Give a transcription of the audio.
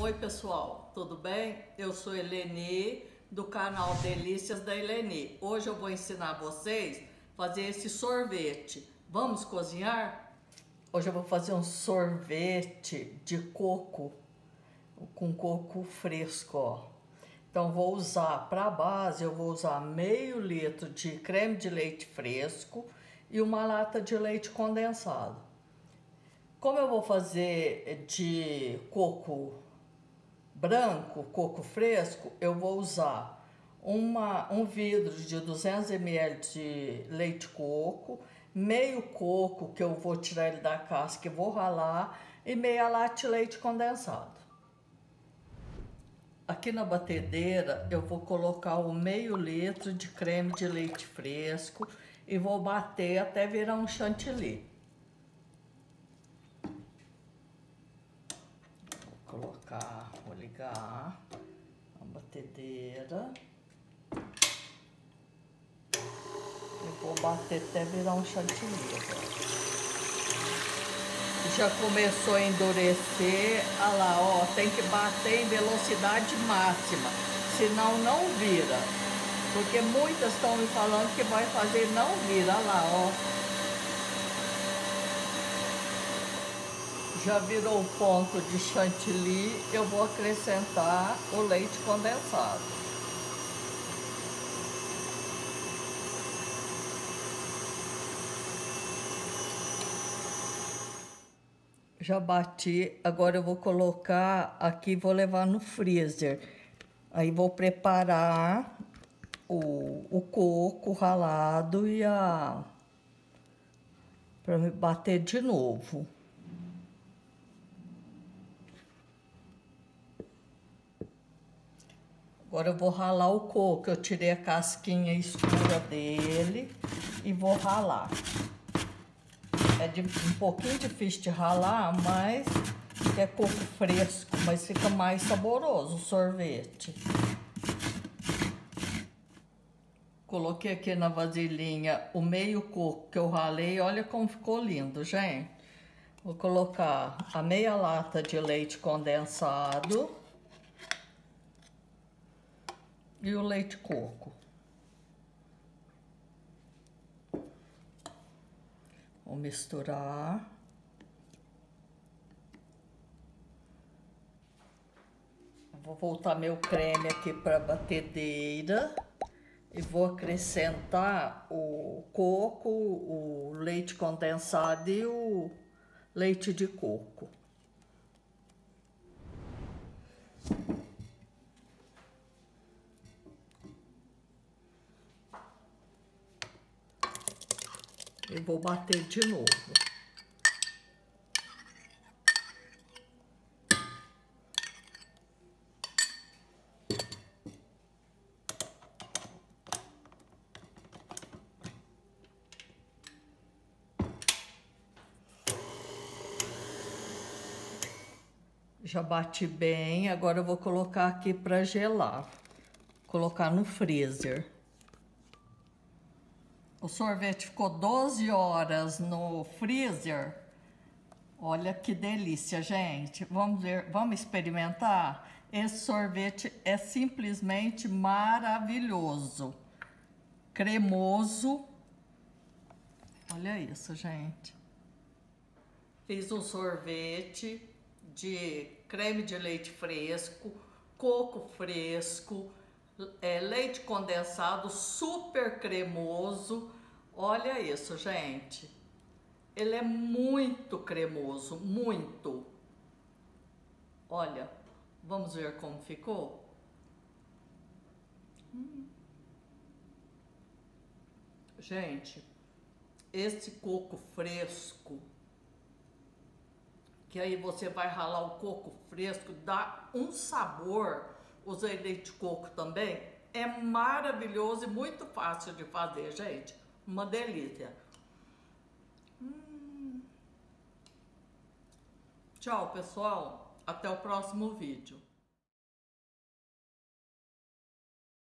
Oi pessoal, tudo bem? Eu sou Eleni do canal Delícias da Eleni. Hoje eu vou ensinar vocês a fazer esse sorvete. Vamos cozinhar? Hoje eu vou fazer um sorvete de coco, com coco fresco, ó. Então vou usar para base, eu vou usar meio litro de creme de leite fresco e uma lata de leite condensado. Como eu vou fazer de coco branco, coco fresco, eu vou usar um vidro de 200 ml de leite coco, meio coco que eu vou tirar ele da casca e vou ralar e meia lata de leite condensado. Aqui na batedeira eu vou colocar o meio litro de creme de leite fresco e vou bater até virar um chantilly. Vou ligar a batedeira e vou bater até virar um chantilly agora. Já começou a endurecer, olha lá, ó, tem que bater em velocidade máxima, senão não vira, porque muitas estão me falando que vai fazer não vira, olha lá, ó. Já virou o ponto de chantilly, eu vou acrescentar o leite condensado. Já bati, agora eu vou colocar aqui, vou levar no freezer. Aí vou preparar o coco ralado e para bater de novo. Agora eu vou ralar o coco, eu tirei a casquinha escura dele e vou ralar. É um pouquinho difícil de ralar, mas é coco fresco, mas fica mais saboroso o sorvete. Coloquei aqui na vasilhinha o meio coco que eu ralei, olha como ficou lindo, gente. Vou colocar a meia lata de leite condensado e o leite coco. Vou misturar. Vou voltar meu creme aqui para a batedeira e vou acrescentar o coco, o leite condensado e o leite de coco. E vou bater de novo. Já bati bem, agora eu vou colocar aqui para gelar. Colocar no freezer. O sorvete ficou 12 horas no freezer. Olha que delícia, gente. Vamos ver, vamos experimentar? Esse sorvete é simplesmente maravilhoso. Cremoso. Olha isso, gente. Fiz um sorvete de creme de leite fresco, coco fresco, leite condensado super cremoso. Olha isso, gente. Ele é muito cremoso, muito. Olha, vamos ver como ficou? Gente, esse coco fresco, que aí você vai ralar o coco fresco, dá um sabor. Usei leite de coco também, é maravilhoso e muito fácil de fazer, gente. Uma delícia. Tchau, pessoal. Até o próximo vídeo.